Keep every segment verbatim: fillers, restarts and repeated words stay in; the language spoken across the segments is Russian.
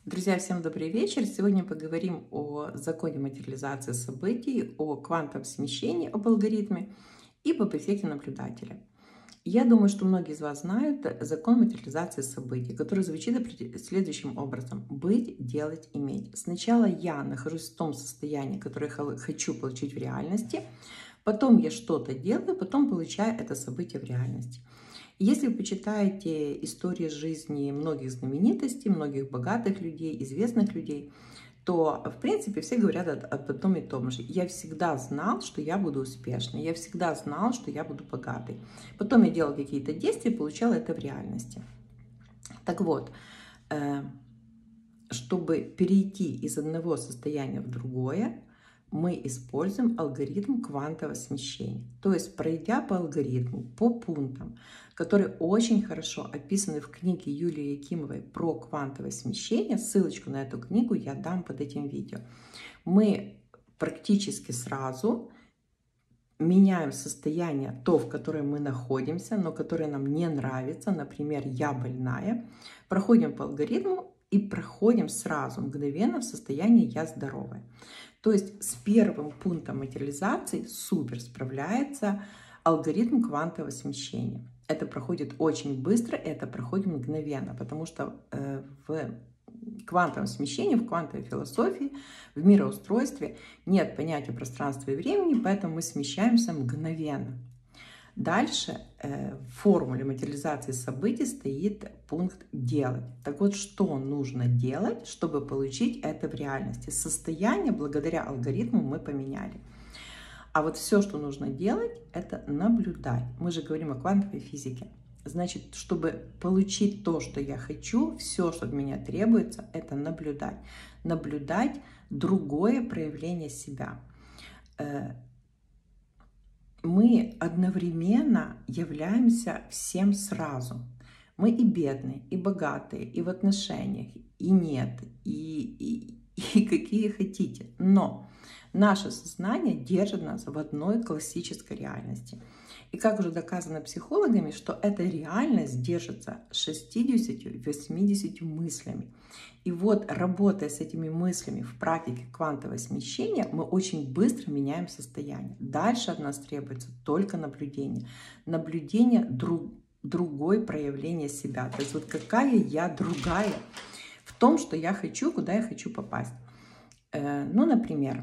Друзья, всем добрый вечер. Сегодня поговорим о законе материализации событий, о квантовом смещении, об алгоритме и об эффекте наблюдателя. Я думаю, что многие из вас знают закон материализации событий, который звучит следующим образом. Быть, делать, иметь. Сначала я нахожусь в том состоянии, которое хочу получить в реальности, потом я что-то делаю, потом получаю это событие в реальности. Если вы почитаете истории жизни многих знаменитостей, многих богатых людей, известных людей, то, в принципе, все говорят об одном и том же. Я всегда знал, что я буду успешной, я всегда знал, что я буду богатой. Потом я делал какие-то действия и получал это в реальности. Так вот, чтобы перейти из одного состояния в другое, мы используем алгоритм квантового смещения. То есть, пройдя по алгоритму, по пунктам, которые очень хорошо описаны в книге Юлии Якимовой про квантовое смещение, ссылочку на эту книгу я дам под этим видео, мы практически сразу меняем состояние, то, в котором мы находимся, но которое нам не нравится, например, я больная, проходим по алгоритму и проходим сразу, мгновенно в состояние я здоровая. То есть с первым пунктом материализации супер справляется алгоритм квантового смещения. Это проходит очень быстро, это проходит мгновенно, потому что э, в квантовом смещении, в квантовой философии, в мироустройстве нет понятия пространства и времени, поэтому мы смещаемся мгновенно. Дальше э, в формуле материализации событий стоит пункт «делать». Так вот, что нужно делать, чтобы получить это в реальности? Состояние благодаря алгоритму мы поменяли. А вот все, что нужно делать, это наблюдать. Мы же говорим о квантовой физике. Значит, чтобы получить то, что я хочу, все, что от меня требуется, это наблюдать. Наблюдать другое проявление себя. Мы одновременно являемся всем сразу. Мы и бедные, и богатые, и в отношениях, и нет, и, и, и какие хотите. Но наше сознание держит нас в одной классической реальности. И как уже доказано психологами, что эта реальность держится шестьюдесятью-восьмидесятью мыслями. И вот, работая с этими мыслями в практике квантового смещения, мы очень быстро меняем состояние. Дальше от нас требуется только наблюдение. Наблюдение друг, другой проявления себя. То есть вот какая я другая в том, что я хочу, куда я хочу попасть. Ну, например,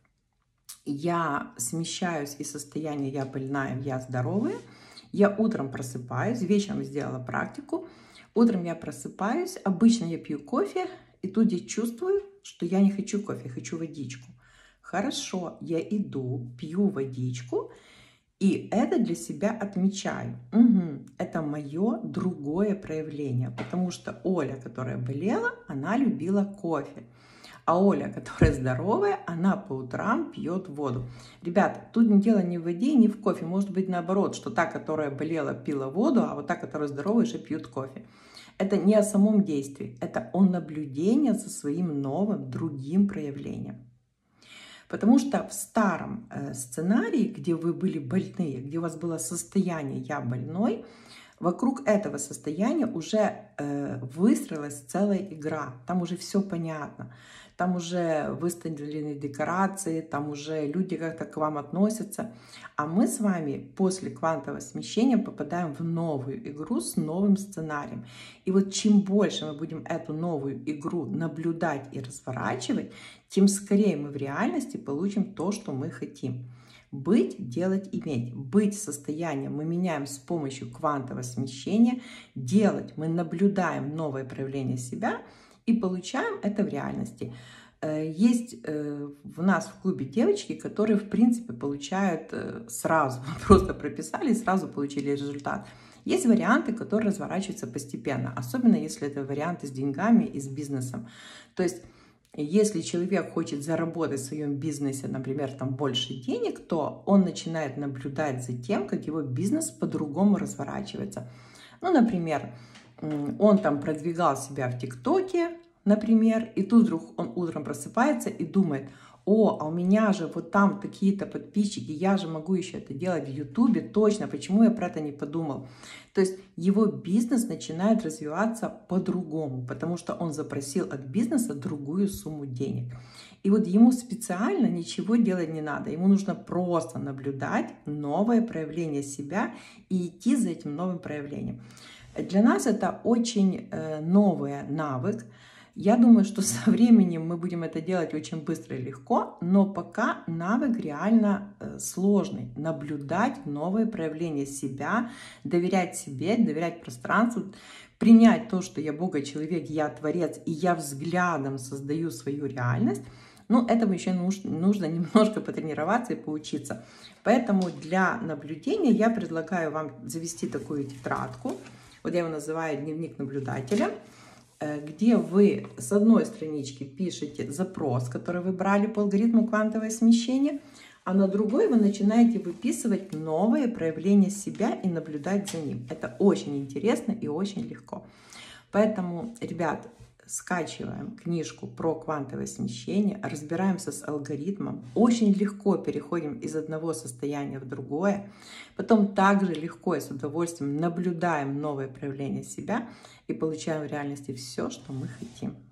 я смещаюсь из состояния «я больная» в «я здоровая». Я утром просыпаюсь, вечером сделала практику. Утром я просыпаюсь, обычно я пью кофе, и тут я чувствую, что я не хочу кофе, я хочу водичку. Хорошо, я иду, пью водичку, и это для себя отмечаю. Угу, это мое другое проявление, потому что Оля, которая болела, она любила кофе. А Оля, которая здоровая, она по утрам пьет воду. Ребята, тут дело не в воде, не в кофе. Может быть наоборот, что та, которая болела, пила воду, а вот та, которая здоровая, уже пьет кофе. Это не о самом действии, это о наблюдении за своим новым, другим проявлением. Потому что в старом э, сценарии, где вы были больные, где у вас было состояние «я больной», вокруг этого состояния уже э, выстроилась целая игра. Там уже все понятно. Там уже выставлены декорации, там уже люди как-то к вам относятся. А мы с вами после квантового смещения попадаем в новую игру с новым сценарием. И вот чем больше мы будем эту новую игру наблюдать и разворачивать, тем скорее мы в реальности получим то, что мы хотим. Быть, делать, иметь. Быть состоянием мы меняем с помощью квантового смещения. Делать мы наблюдаем новое проявление себя и получаем это в реальности. Есть в нас в клубе девочки, которые в принципе получают сразу, просто прописали и сразу получили результат. Есть варианты, которые разворачиваются постепенно, особенно если это варианты с деньгами и с бизнесом. То есть если человек хочет заработать в своем бизнесе, например, там больше денег, то он начинает наблюдать за тем, как его бизнес по-другому разворачивается. Ну, например, он там продвигал себя в ТикТоке, например, и тут вдруг он утром просыпается и думает: о, а у меня же вот там такие-то подписчики, я же могу еще это делать в Ютубе, точно, почему я про это не подумал? То есть его бизнес начинает развиваться по-другому, потому что он запросил от бизнеса другую сумму денег. И вот ему специально ничего делать не надо, ему нужно просто наблюдать новое проявление себя и идти за этим новым проявлением. Для нас это очень новый навык. Я думаю, что со временем мы будем это делать очень быстро и легко, но пока навык реально сложный. Наблюдать новые проявления себя, доверять себе, доверять пространству, принять то, что я Бога-человек, я Творец, и я взглядом создаю свою реальность. Но этому еще нужно немножко потренироваться и поучиться. Поэтому для наблюдения я предлагаю вам завести такую тетрадку. Вот я его называю «Дневник наблюдателя», где вы с одной странички пишете запрос, который вы брали по алгоритму квантовое смещение, а на другой вы начинаете выписывать новые проявления себя и наблюдать за ним. Это очень интересно и очень легко. Поэтому, ребят, скачиваем книжку про квантовое смещение, разбираемся с алгоритмом, очень легко переходим из одного состояния в другое, потом также легко и с удовольствием наблюдаем новые проявления себя и получаем в реальности все, что мы хотим.